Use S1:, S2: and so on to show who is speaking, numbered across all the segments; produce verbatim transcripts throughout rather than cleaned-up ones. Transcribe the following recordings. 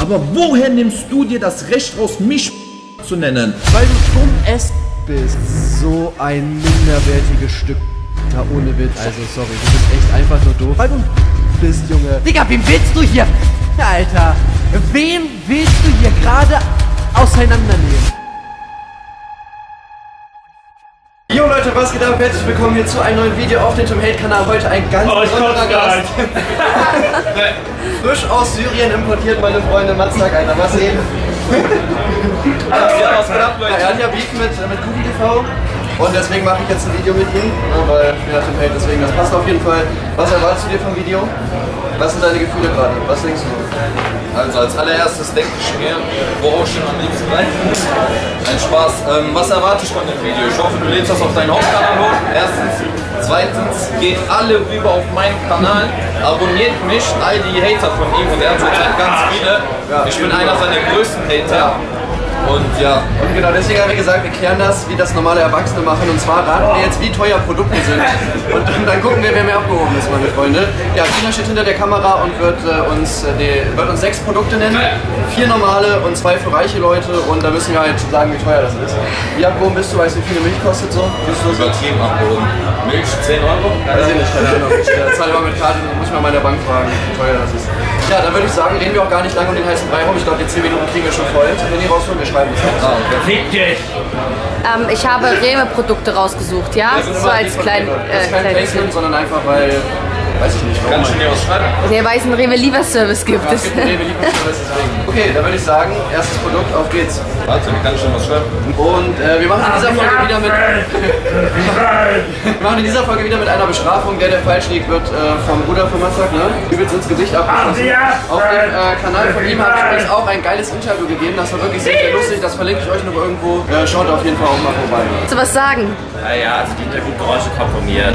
S1: Aber woher nimmst du dir das Recht raus, mich zu nennen?
S2: Weil du dumm es bist. So ein minderwertiges Stück. Da ohne Witz. Also sorry, du bist echt einfach nur doof. Weil du bist, Junge.
S3: Digga, wem willst du hier? Alter, wem willst du hier gerade auseinandernehmen?
S2: Jo Leute, was geht ab? Herzlich willkommen hier zu einem neuen Video auf dem Tom Hate Kanal. Heute ein ganz
S4: oh,
S2: besonderer Gast. Frisch aus Syrien importiert, meine Freunde Matzak, Alter. Was reden? Ja, was geht ab, Leute? Er hat ja Beef mit, mit Kubi T V. Und deswegen mache ich jetzt ein Video mit ihm, weil ich bin ja Tom Hate, deswegen, das passt auf jeden Fall. Was erwartest du dir vom Video? Was sind deine Gefühle gerade? Was denkst du?
S5: Also als allererstes denke ich mir, worauf ich am liebsten rein. Ein Spaß. Ähm, was erwarte ich von dem Video? Ich hoffe, du lädst das auf deinen Hauptkanal hoch. Erstens. Zweitens, geht alle rüber auf meinen Kanal, abonniert mich, all die Hater von ihm, und er hat zurzeit ganz viele. Ich bin einer seiner größten Hater. Und ja.
S2: Und genau, deswegen haben wir gesagt, wir klären das, wie das normale Erwachsene machen. Und zwar raten wir jetzt, wie teuer Produkte sind. Und dann, dann gucken wir, wer mehr abgehoben ist, meine Freunde. Ja, Tina steht hinter der Kamera und wird, äh, uns, äh, die, wird uns sechs Produkte nennen. Vier normale und zwei für reiche Leute. Und da müssen wir halt sagen, wie teuer das ist. Wie abgehoben bist du? Weißt du, wie viel Milch kostet so?
S5: Übertrieben abgehoben. Milch zehn Euro?
S2: Weiß ich nicht, keine Ahnung. Ich äh, zahle immer mit Karte, dann muss ich mal meine Bank fragen, wie teuer das ist. Ja, dann würde ich sagen, reden wir auch gar nicht lange um den heißen Brei rum. Ich glaube, die zehn Minuten kriegen wir schon voll. Wenn die rausholen, wir schreiben das.
S5: Ah, okay.
S4: Fick dich!
S6: Ähm, ich habe Rewe-Produkte rausgesucht, ja?
S2: Das ist
S6: So als klein,
S2: Das ist
S6: äh,
S2: kein
S6: klein
S2: Placement, sondern einfach, weil, weiß ich nicht, warum.
S5: Kannst du dir was schreiben?
S6: Nee, weil es einen Rewe-Lieferservice gibt.
S2: Ja, es gibt einen Rewe-Lieferservice, deswegen. Okay, dann würde ich sagen, erstes Produkt, auf geht's.
S5: Warte, wie kann ich denn was schreiben?
S2: Und äh, wir machen in dieser Folge wieder mit wir machen in dieser Folge wieder mit einer Bestrafung. Der, der falsch liegt, wird äh, vom Bruder von Matzak, ne? Übelst ins Gesicht abgeschossen. Auf dem äh, Kanal von ihm habe ich übrigens auch ein geiles Interview gegeben. Das war wirklich sehr, sehr lustig. Das verlinke ich euch noch irgendwo. Äh, schaut auf jeden Fall auch mal vorbei.
S6: Willst du was sagen?
S4: Naja, also die Hintergrundgeräusche kommen von mir.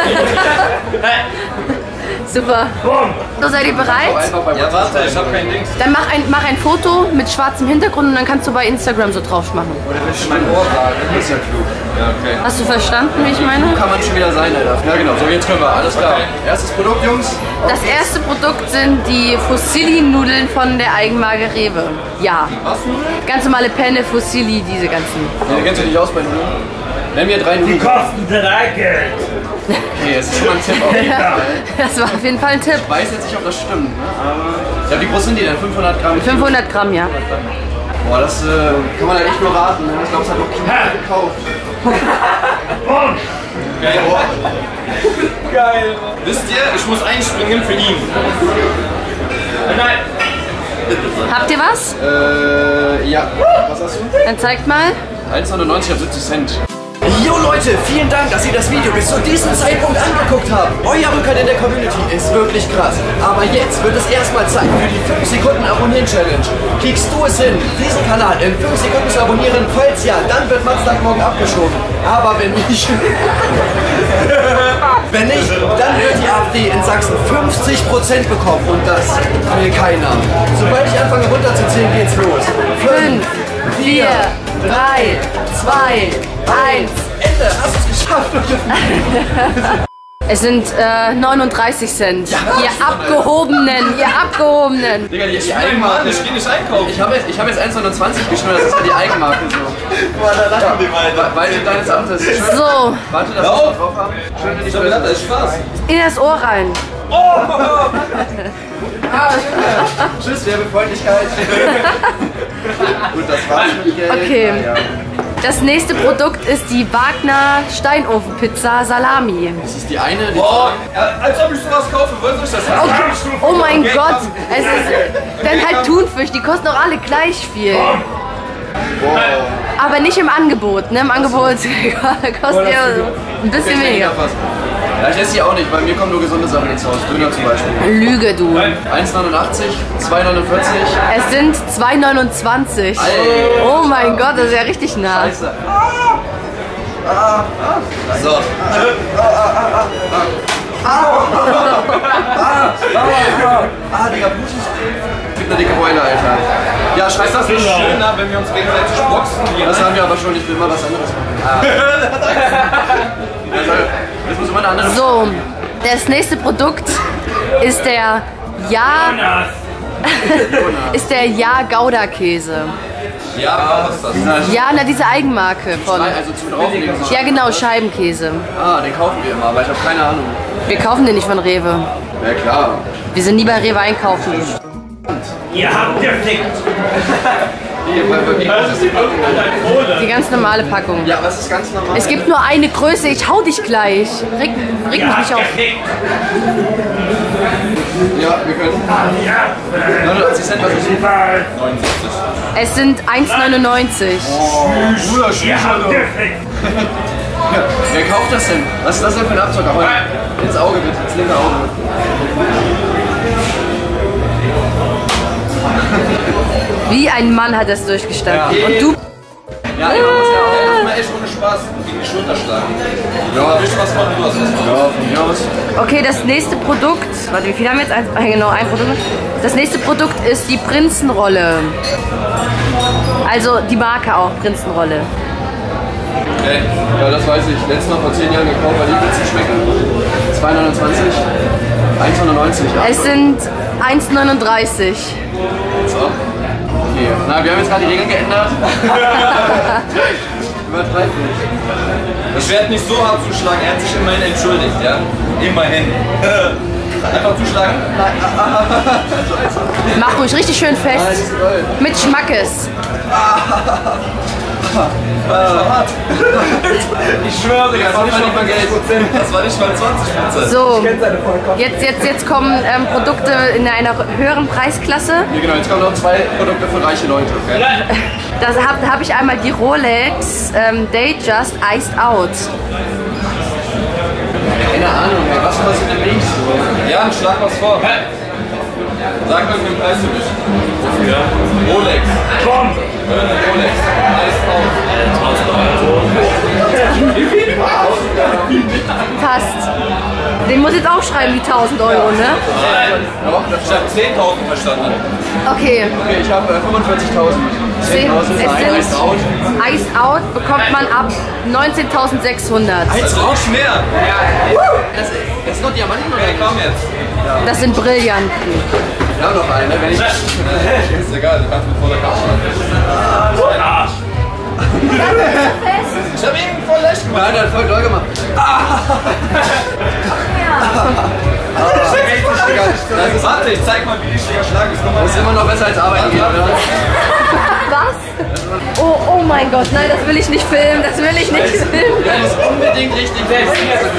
S6: Super. So, seid ihr bereit?
S5: Ja, warte, ich hab kein Ding.
S6: Dann mach ein, mach ein Foto mit schwarzem Hintergrund und dann kannst du bei Instagram so drauf machen.
S2: Oder willst du mein Ohr sagen? Das ist ja klug.
S5: Ja, okay.
S6: Hast du verstanden, wie ich meine?
S2: Kann man schon wieder sein, Alter. Ja, genau. So, jetzt können wir. Alles klar.
S5: Okay.
S2: Erstes Produkt, Jungs.
S6: Das erste Produkt sind die Fusilli-Nudeln von der Eigenmarke Rewe. Ja.
S5: Was?
S6: Ganz normale Penne, Fusilli, diese ganzen.
S2: Ja, du kennst dich nicht aus bei Nudeln. Nenn mir drei Nudeln.
S4: Die kosten drei Geld!
S2: Okay, es ist schon mal ein Tipp auf jeden Fall.
S6: Das war auf jeden Fall ein Tipp.
S2: Ich weiß jetzt nicht, ob das stimmt, ne? Aber. Ja, wie groß sind die denn? fünfhundert Gramm?
S6: fünfhundert Gramm, ja.
S2: Boah, das äh, kann man halt echt nur raten. Ne? Ich glaube, es hat noch keiner gekauft.
S5: Geil. Geil. Wisst ihr, ich muss einspringen für ihn.
S4: Nein!
S6: Habt ihr was?
S2: Äh, ja. Was hast du?
S6: Dann zeigt mal.
S2: eins neunundneunzig auf siebzig Cent. Jo Leute, vielen Dank, dass ihr das Video bis zu diesem Zeitpunkt angeguckt habt. Euer Rückhalt in der Community ist wirklich krass. Aber jetzt wird es erstmal Zeit für die fünf Sekunden Abonnieren Challenge. Kriegst du es hin, diesen Kanal in fünf Sekunden zu abonnieren? Falls ja, dann wird Matzak morgen abgeschoben. Aber wenn nicht, wenn nicht, dann wird die AfD in Sachsen fünfzig Prozent bekommen. Und das will keiner. Sobald ich anfange runterzuzählen, geht's los.
S6: Fünf, vier, drei, zwei, eins.
S2: Ende, hast du es geschafft?
S6: Es sind äh, neununddreißig Cent.
S2: Ja,
S6: ihr Abgehobenen, ihr Abgehobenen.
S2: Digga, die, die
S5: Ich
S2: Eigenmarke.
S5: ich geh nicht einkaufen.
S2: Ich habe jetzt, ich hab jetzt eins neunundzwanzig geschnitten, das ist ja die Eigenmarke so.
S5: Boah, da lachen wir mal.
S2: Weil- Weil du deines Amtes. Schön,
S6: So,
S2: warte, dass wir
S5: Hör auf.
S2: das drauf haben. Schön, wenn ich
S5: Ich hab gedacht, das ist Spaß.
S6: in das Ohr rein.
S2: Tschüss, Werbefreundlichkeit. Gut, das war's mit Geld.
S6: Okay.
S2: Ja, ja.
S6: Das nächste Produkt ist die Wagner Steinofenpizza Salami.
S2: Das ist die eine, die
S5: Boah, als ob ich sowas kaufe, wollen Sie das haben?
S6: Okay. Oh mein Gott, es ist dann halt Thunfisch, die kosten auch alle gleich viel.
S2: Wow.
S6: Aber nicht im Angebot, ne? Im Angebot kostet ja ein bisschen weniger.
S2: Ja, ich esse die auch nicht, weil mir kommen nur gesunde Sachen ins Haus. Döner zum Beispiel.
S6: Lüge, du.
S2: eins neunundachtzig, zwei neunundvierzig.
S6: Es sind zwei neunundzwanzig.
S2: Alter.
S6: Oh mein Gott, das ist ja richtig nah.
S2: Scheiße. Ah. Ah. Ah.
S5: So.
S2: Ah, Digga, Blut ist. Gibt eine dicke Beule, Alter. Ja, scheiß das
S5: Das ist schöner, wenn wir uns gegenseitig boxen. Hier,
S2: Das
S5: ne?
S2: haben wir aber schon, ich will mal was anderes machen. Ah. Also, jetzt muss immer eine andere.
S6: So, das nächste Produkt ist der Ja, ist der Ja-Gouda-Käse.
S5: Ja, was ist das?
S6: Ja, na, diese Eigenmarke von.
S2: Also zum Drauflegen.
S6: Ja, genau, Scheibenkäse.
S2: Ah, den kaufen wir immer, aber ich habe keine Ahnung.
S6: Wir kaufen den nicht von Rewe.
S2: Ja klar.
S6: Wir sind nie bei Rewe einkaufen.
S4: Ihr habt gefickt.
S2: Wie, wie groß ist die Packung?
S6: Die ganz normale Packung.
S2: Ja, aber es ist ganz normal.
S6: Es gibt nur eine Größe, ich hau dich gleich. Reg, reg
S4: Ihr
S6: mich
S4: habt
S6: nicht auf.
S4: gefickt.
S2: Ja, wir können. neunundachtzig Cent, was ist das?
S5: neunundsiebzig.
S6: Es sind eins neunundneunzig.
S2: Bruder,
S4: Ihr habt gefickt.
S2: Wer kauft das denn? Was ist das denn für ein Abzocker? Ins Auge bitte, ins linke Auge.
S6: Wie ein Mann hat es durchgestanden.
S2: Ja.
S6: Und du.
S2: Ja, ich muss ja auch.
S5: Ja, lass mal echt ohne Spaß gegen die Schulter schlagen. Ja, hab ich was von, du hast was von.
S2: Ja, von mir aus.
S6: Okay, das nächste Produkt. Warte, wie viel haben wir jetzt? Ein, äh, genau, ein Produkt. Das nächste Produkt ist die Prinzenrolle. Also die Marke auch, Prinzenrolle.
S5: Okay.
S2: Ja, das weiß ich. Letztes Mal vor zehn Jahren gekauft, weil die Pizzen schmecken. zwei neunundzwanzig. eins neunundneunzig. Ja.
S6: Es sind eins neununddreißig.
S2: So. Okay. Na, wir haben jetzt gerade die Regeln geändert. Übertreib nicht.
S5: Ich werde nicht so hart zuschlagen, er hat sich immerhin entschuldigt, ja? Immerhin. Einfach zuschlagen.
S6: Mach ruhig richtig schön fest. Mit Schmackes.
S5: Ich schwöre, das war nicht mal Geld. Das war nicht mal zwanzig Prozent.
S6: So, jetzt, jetzt, jetzt kommen ähm, Produkte in einer höheren Preisklasse.
S2: Ja, genau, jetzt kommen noch zwei Produkte für reiche Leute. Okay?
S6: Da habe hab ich einmal die Rolex ähm, Datejust Iced Out.
S2: Keine Ahnung, ey, was kostet denn links?
S5: Ja, schlag was vor. Sag mir den Preis für mich. Wofür? Rolex.
S4: Komm.
S5: Rolex. Iced Out.
S4: tausend Euro.
S6: Fast. Den muss jetzt auch schreiben wie tausend Euro, ne?
S5: Ich hab zehntausend verstanden.
S6: Okay.
S2: Okay, ich habe äh, fünfundvierzigtausend. zehntausend ist ein
S6: Es
S2: Iced Out.
S6: sind Iced Out bekommt man ab neunzehntausendsechshundert.
S5: Also nicht mehr.
S2: Das, das ist noch Diamanten oder
S5: Hey, komm jetzt.
S6: Das sind Brillanten.
S2: Wir haben noch einen, ne? Wenn ich.
S5: Ist egal, du kannst mit voller Kraft
S4: Arsch.
S5: Ich hab ihn voll leicht gemacht.
S2: Nein, der hat voll doll gemacht.
S5: Das ist, warte, ich zeig mal, wie die Schläger schlagen.
S2: Das ist immer noch besser als arbeiten gehen, oder?
S6: Was? Oh, oh mein Gott, nein, das will ich nicht filmen, das will ich nicht filmen.
S2: Der muss unbedingt richtig fest.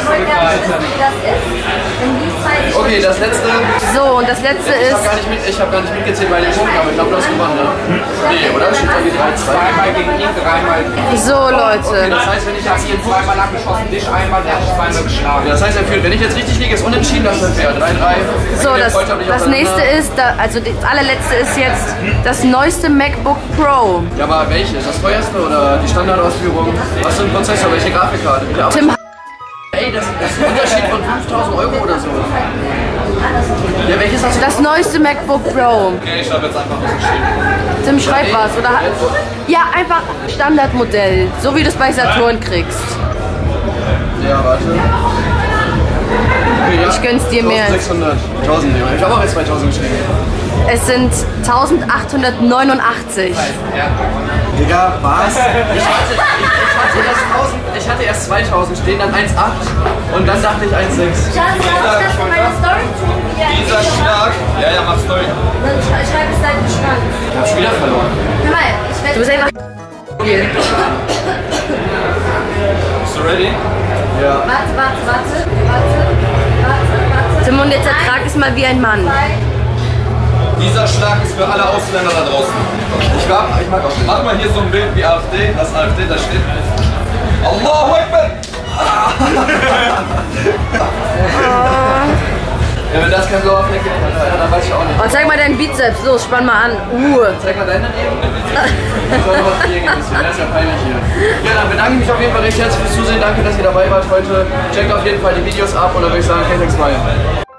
S2: Okay, das letzte.
S6: So, und das letzte
S2: Ich habe
S6: ist,
S2: gar, nicht mit- ich hab gar nicht mitgezählt bei den Punkten, aber ich glaube, du hast gewonnen, ne? Nee, oder? Steht irgendwie drei zwei.
S7: Zweimal gegen ihn, dreimal gegen
S6: so Leute,
S2: Das heißt, wenn ich
S7: Ich hab
S2: jetzt
S7: ihn zweimal abgeschossen, dich einmal, der hat dich zweimal geschlagen.
S2: Das heißt, er führt. Wenn ich jetzt richtig liege, ist unentschieden, das ist fair. drei drei.
S6: so, das, das nächste ist, da, also das allerletzte ist jetzt das neueste MacBook Pro.
S2: Ja, aber welche? Das teuerste oder die Standardausführung? Was für ein Prozessor? Welche Grafikkarte? Welche Arbeit-
S6: Tim,
S2: Ey, das, das ist ein Unterschied von fünftausend Euro oder so. Ja, welches hast du?
S6: das neueste MacBook Pro.
S5: Okay, ich hab jetzt einfach was geschrieben.
S6: Tim, schreib was, oder? Ja, einfach Standardmodell, so wie du es bei Saturn kriegst.
S2: Ja, warte. Okay, ja.
S6: Ich gönn's dir mehr.
S2: sechshundert. tausend, ja. Ich habe auch jetzt zweitausend geschrieben.
S6: Es sind eintausendachthundertneunundachtzig.
S2: Digga, was? Ich hatte, ich, ich hatte erst tausend, ich hatte erst zweitausend stehen, dann eins Komma acht und dann dachte ich eins Komma sechs.
S8: Schatz, darf ich das von meiner Story tun? Ja,
S5: Dieser Schlag. Ja, ja, mach Story.
S8: dann sch- schreibe ich seinen Schrank.
S2: Ich hab schon wieder verloren.
S8: Hör mal, ich werde...
S6: Du bist einfach
S5: Bist du ready?
S2: Ja.
S8: Warte, warte, warte, warte, warte, warte.
S6: Tim, und jetzt ertrag es mal wie ein Mann.
S5: Dieser Schlag ist für alle Ausländer da draußen.
S2: Ich, war, ich mag auch nicht.
S5: Mach mal hier so ein Bild wie AfD, das AfD da steht. Allahu Akbar!
S2: Ja, wenn das kein blauer Fleck ist, dann, dann weiß ich auch nicht.
S6: Oh, zeig mal deinen Bizeps, los, spann mal an. Uh.
S2: Zeig mal deinen daneben. Ich soll noch was hier gehen ein bisschen, das ist ja peinlich hier. Ja, dann bedanke ich mich auf jeden Fall recht herzlich fürs Zusehen. Danke, dass ihr dabei wart heute. Checkt auf jeden Fall die Videos ab und dann würde ich sagen, K-Tex Smile.